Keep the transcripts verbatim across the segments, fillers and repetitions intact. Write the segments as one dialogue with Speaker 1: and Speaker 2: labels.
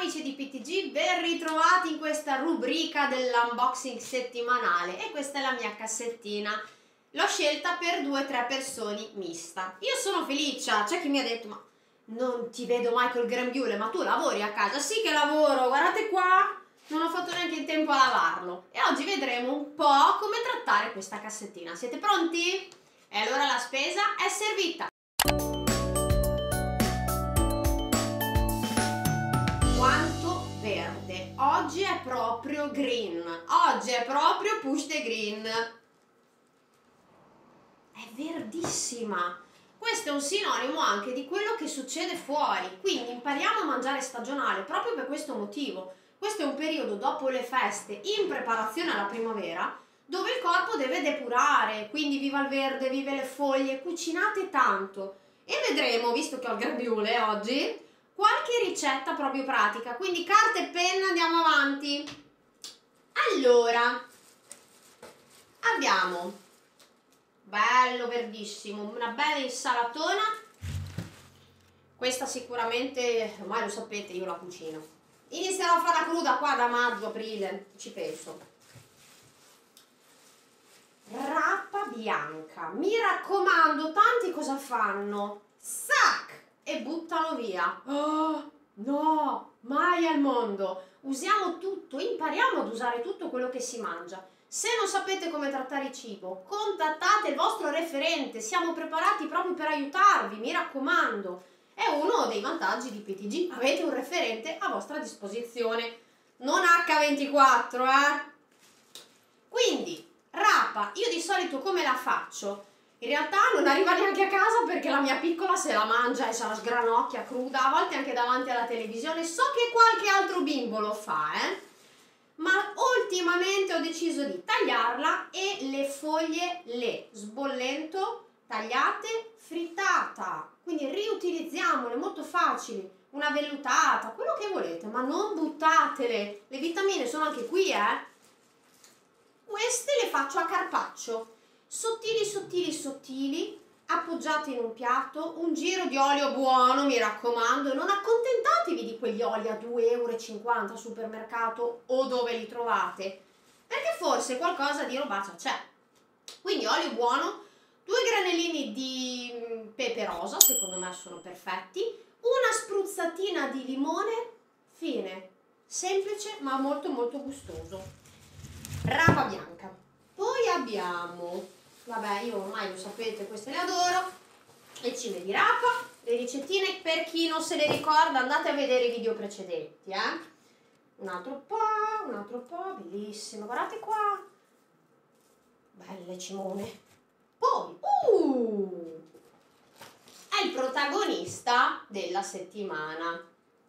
Speaker 1: amici di P T G, ben ritrovati in questa rubrica dell'unboxing settimanale e questa è la mia cassettina. L'ho scelta per due o tre persone mista. Io sono Felicia, c'è chi mi ha detto ma non ti vedo mai col grembiule, ma tu lavori a casa? Sì che lavoro, guardate qua, non ho fatto neanche in tempo a lavarlo. E oggi vedremo un po' come trattare questa cassettina. Siete pronti? E allora la spesa è servita. Quanto verde, oggi è proprio green, oggi è proprio push the green, è verdissima. Questo è un sinonimo anche di quello che succede fuori, quindi impariamo a mangiare stagionale proprio per questo motivo. Questo è un periodo dopo le feste, in preparazione alla primavera, dove il corpo deve depurare, quindi viva il verde, vive le foglie, cucinate tanto. E vedremo, visto che ho il grembiule oggi, qualche ricetta proprio pratica, quindi carta e penna, andiamo avanti. Allora, abbiamo, bello verdissimo, una bella insalatona, questa sicuramente, ormai lo sapete, io la cucino. Inizierò a farla cruda qua da maggio, aprile, ci penso. Rapa bianca, mi raccomando, tanti cosa fanno? Sac! E buttano via. Oh, no, mai al mondo. Usiamo tutto, impariamo ad usare tutto quello che si mangia. Se non sapete come trattare il cibo, contattate il vostro referente, siamo preparati proprio per aiutarvi, mi raccomando. È uno dei vantaggi di P T G, avete un referente a vostra disposizione. Non acca ventiquattro, eh? Quindi, rapa, io di solito come la faccio? In realtà non arriva neanche a casa perché la mia piccola se la mangia e se la sgranocchia cruda, a volte anche davanti alla televisione. So che qualche altro bimbo lo fa, eh? Ma ultimamente ho deciso di tagliarla e le foglie le sbollento, tagliate, frittata. Quindi riutilizziamole, molto facili. Una vellutata, quello che volete, ma non buttatele. Le vitamine sono anche qui, eh? Queste le faccio a carpaccio. Sottili, sottili, sottili, appoggiate in un piatto, un giro di olio buono, mi raccomando, non accontentatevi di quegli oli a due e cinquanta euro al supermercato o dove li trovate, perché forse qualcosa di robaccia c'è. Quindi olio buono, due granellini di pepe rosa, secondo me sono perfetti, una spruzzatina di limone, fine, semplice ma molto molto gustoso. Rapa bianca. Poi abbiamo, vabbè, io ormai lo sapete, queste le adoro, le cime di rapa, le ricettine, per chi non se le ricorda andate a vedere i video precedenti, eh. Un altro po', un altro po', bellissimo, guardate qua, belle cimone. Poi, uh, è il protagonista della settimana.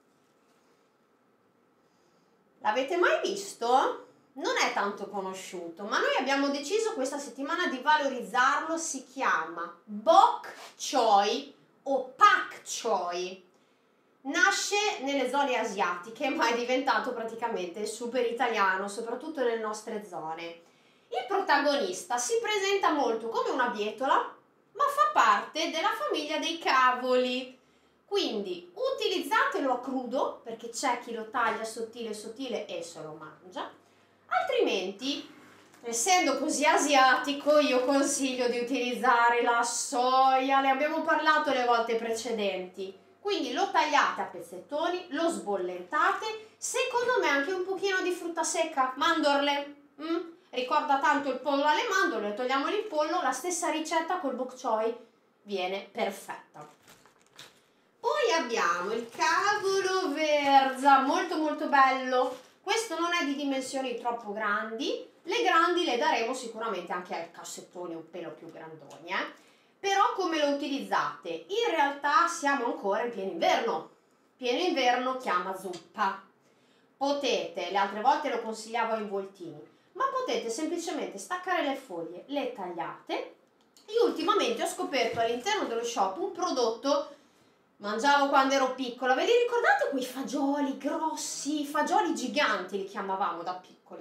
Speaker 1: L'avete mai visto? Non è tanto conosciuto, ma noi abbiamo deciso questa settimana di valorizzarlo. Si chiama Bok Choy o Pak Choy. Nasce nelle zone asiatiche, ma è diventato praticamente super italiano, soprattutto nelle nostre zone. Il protagonista si presenta molto come una bietola, ma fa parte della famiglia dei cavoli. Quindi utilizzatelo a crudo, perché c'è chi lo taglia sottile sottile e se lo mangia. Altrimenti, essendo così asiatico, io consiglio di utilizzare la soia, ne abbiamo parlato le volte precedenti. Quindi lo tagliate a pezzettoni, lo sbollentate, secondo me anche un pochino di frutta secca, mandorle. Mm? Ricorda tanto il pollo alle mandorle, togliamoli il pollo, la stessa ricetta col bok choy viene perfetta. Poi abbiamo il cavolo verza, molto molto bello. Questo non è di dimensioni troppo grandi, le grandi le daremo sicuramente anche ai cassettoni un pelo più grandoni, eh? Però come lo utilizzate? In realtà siamo ancora in pieno inverno, pieno inverno chiama zuppa. Potete, le altre volte lo consigliavo ai involtini, ma potete semplicemente staccare le foglie, le tagliate. Io ultimamente ho scoperto all'interno dello shop un prodotto. Mangiavo quando ero piccola, ve li ricordate quei fagioli grossi, fagioli giganti li chiamavamo da piccoli?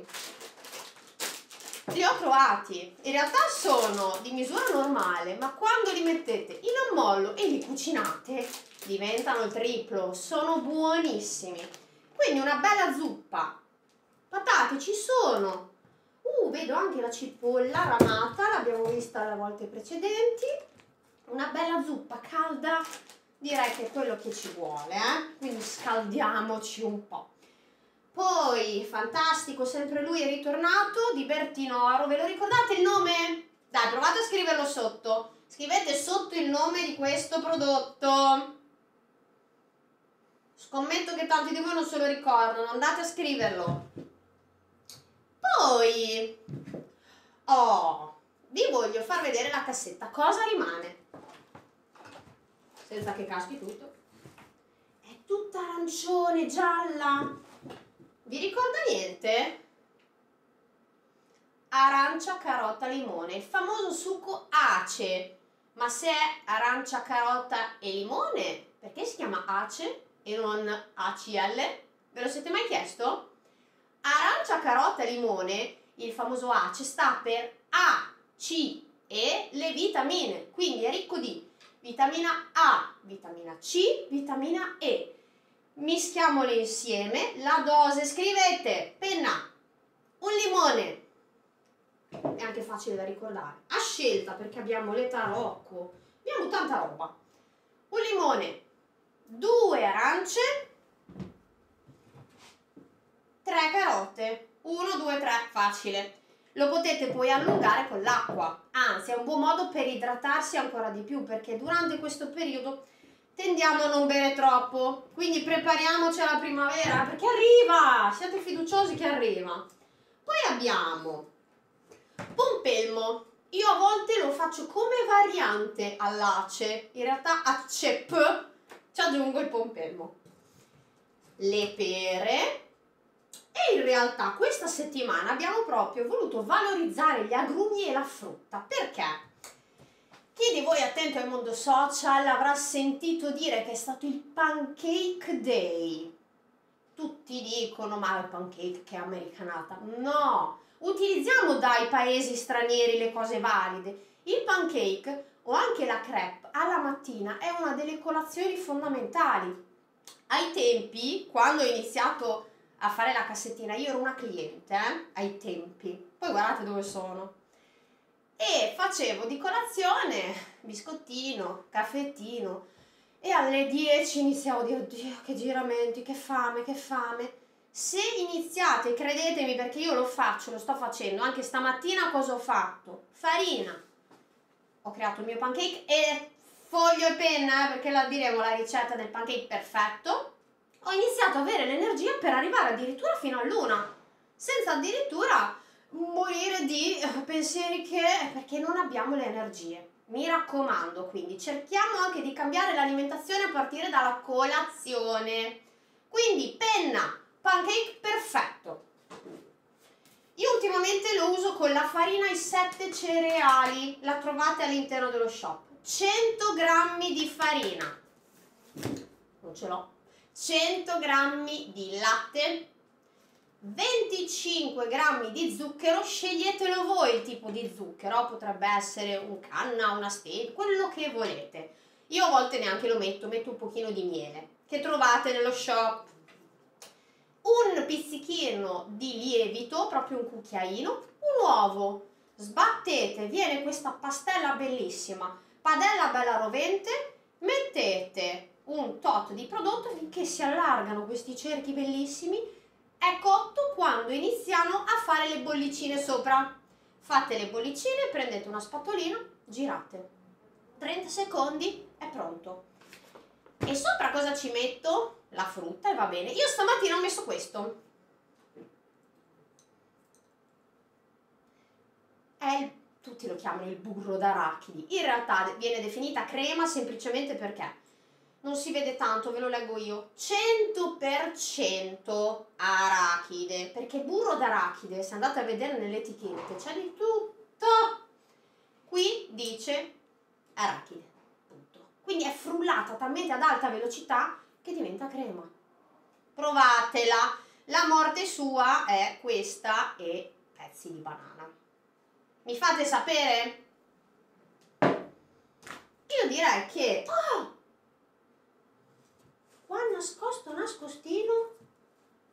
Speaker 1: Li ho trovati, in realtà sono di misura normale, ma quando li mettete in ammollo e li cucinate diventano il triplo, sono buonissimi. Quindi una bella zuppa. Patate ci sono. Uh, vedo anche la cipolla ramata, l'abbiamo vista le volte precedenti. Una bella zuppa calda, direi che è quello che ci vuole, eh? Quindi scaldiamoci un po'. Poi, fantastico, sempre lui è ritornato, di Bertinoro. Ve lo ricordate il nome? Dai, provate a scriverlo sotto. Scrivete sotto il nome di questo prodotto. Scommetto che tanti di voi non se lo ricordano, andate a scriverlo. Poi, oh, vi voglio far vedere la cassetta. Cosa rimane? Senza che caschi tutto. È tutta arancione, gialla. Vi ricorda niente? Arancia, carota, limone. Il famoso succo ACE. Ma se è arancia, carota e limone, perché si chiama ACE e non A C L? Ve lo siete mai chiesto? Arancia, carota e limone, il famoso ACE, sta per A, C e le vitamine. Quindi è ricco di vitamina A, vitamina C, vitamina E. Mischiamole insieme. La dose, scrivete, penna, un limone. È anche facile da ricordare. A scelta, perché abbiamo le tarocco. Abbiamo tanta roba. Un limone, due arance, tre carote, uno, due, tre, facile. Lo potete poi allungare con l'acqua, anzi è un buon modo per idratarsi ancora di più, perché durante questo periodo tendiamo a non bere troppo, quindi prepariamoci alla primavera, perché arriva, siate fiduciosi che arriva. Poi abbiamo pompelmo. Io a volte lo faccio come variante all'ace, in realtà a cep ci aggiungo il pompelmo. Le pere. E in realtà questa settimana abbiamo proprio voluto valorizzare gli agrumi e la frutta. Perché? Chi di voi attento al mondo social avrà sentito dire che è stato il Pancake Day. Tutti dicono, ma il pancake che è americanata. No, utilizziamo dai paesi stranieri le cose valide. Il pancake o anche la crepe alla mattina è una delle colazioni fondamentali. Ai tempi, quando ho iniziato a fare la cassettina, io ero una cliente, eh, ai tempi, poi guardate dove sono, e facevo di colazione biscottino, caffettino, e alle dieci iniziavo a dire, oddio che giramenti, che fame, che fame. Se iniziate, credetemi, perché io lo faccio, lo sto facendo, anche stamattina cosa ho fatto? Farina, ho creato il mio pancake e foglio e penna, eh, perché la diremo la ricetta del pancake perfetto. Ho iniziato a avere l'energia per arrivare addirittura fino all'una, senza addirittura morire di pensieri che, perché non abbiamo le energie. Mi raccomando, quindi cerchiamo anche di cambiare l'alimentazione a partire dalla colazione. Quindi penna, pancake perfetto. Io ultimamente lo uso con la farina ai sette cereali, la trovate all'interno dello shop. cento grammi di farina, non ce l'ho. cento grammi di latte, venticinque grammi di zucchero, sceglietelo voi il tipo di zucchero, potrebbe essere un canna, una stevia, quello che volete. Io a volte neanche lo metto, metto un pochino di miele, che trovate nello shop. Un pizzichino di lievito, proprio un cucchiaino, un uovo, sbattete, viene questa pastella bellissima, padella bella rovente, mettete un tot di prodotto finché si allargano questi cerchi bellissimi. È cotto quando iniziano a fare le bollicine sopra. Fate le bollicine, prendete una spatolina, girate, trenta secondi, è pronto. E sopra cosa ci metto? La frutta, e va bene. Io stamattina ho messo questo, è il, tutti lo chiamano il burro d'arachidi, in realtà viene definita crema semplicemente perché non si vede tanto, ve lo leggo io, cento per cento arachide, perché burro d'arachide, se andate a vedere nelle etichette, c'è di tutto. Qui dice arachide, punto. Quindi è frullata talmente ad alta velocità che diventa crema. Provatela, la morte sua è questa e pezzi di banana. Mi fate sapere? Io direi che... Oh! Qua nascosto nascostino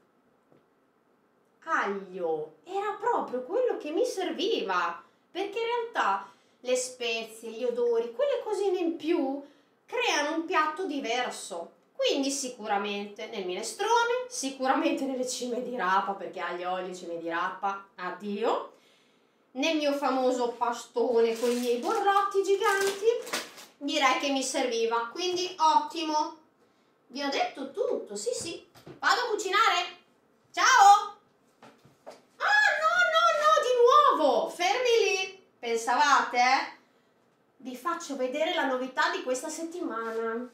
Speaker 1: aglio era proprio quello che mi serviva, perché in realtà le spezie, gli odori, quelle cosine in più creano un piatto diverso. Quindi sicuramente nel minestrone, sicuramente nelle cime di rapa, perché aglio, olio, cime di rapa, addio. Nel mio famoso pastone con i miei borlotti giganti, direi che mi serviva, quindi ottimo. Vi ho detto tutto, sì sì. Vado a cucinare. Ciao! Ah, no, no, no, di nuovo! Fermi lì! Pensavate, eh? Vi faccio vedere la novità di questa settimana.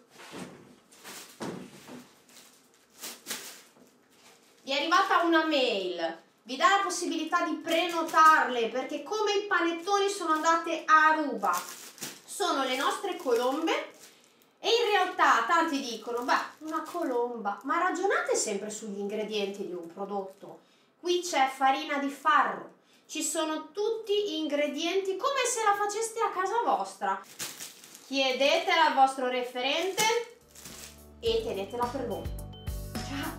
Speaker 1: Vi è arrivata una mail. Vi dà la possibilità di prenotarle, perché come i panettoni sono andate a ruba, sono le nostre colombe. E in realtà tanti dicono, beh, una colomba, ma ragionate sempre sugli ingredienti di un prodotto. Qui c'è farina di farro, ci sono tutti ingredienti come se la faceste a casa vostra. Chiedetela al vostro referente e tenetela per voi. Ciao!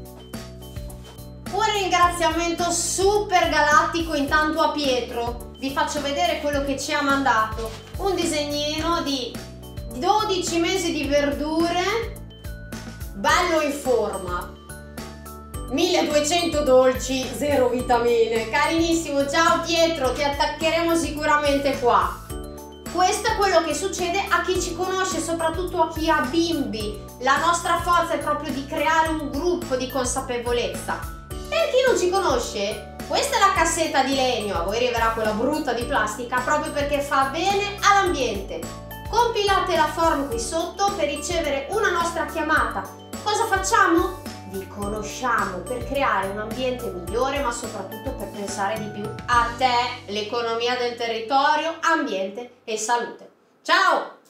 Speaker 1: Un ringraziamento super galattico intanto a Pietro. Vi faccio vedere quello che ci ha mandato. Un disegnino di dodici mesi di verdure, bello in forma. milleduecento dolci, zero vitamine. Carinissimo, ciao Pietro, ti attaccheremo sicuramente qua. Questo è quello che succede a chi ci conosce, soprattutto a chi ha bimbi. La nostra forza è proprio di creare un gruppo di consapevolezza. Per chi non ci conosce, questa è la cassetta di legno, a voi arriverà quella brutta di plastica proprio perché fa bene all'ambiente. Compilate la form qui sotto per ricevere una nostra chiamata. Cosa facciamo? Vi conosciamo per creare un ambiente migliore, ma soprattutto per pensare di più a te, l'economia del territorio, ambiente e salute. Ciao!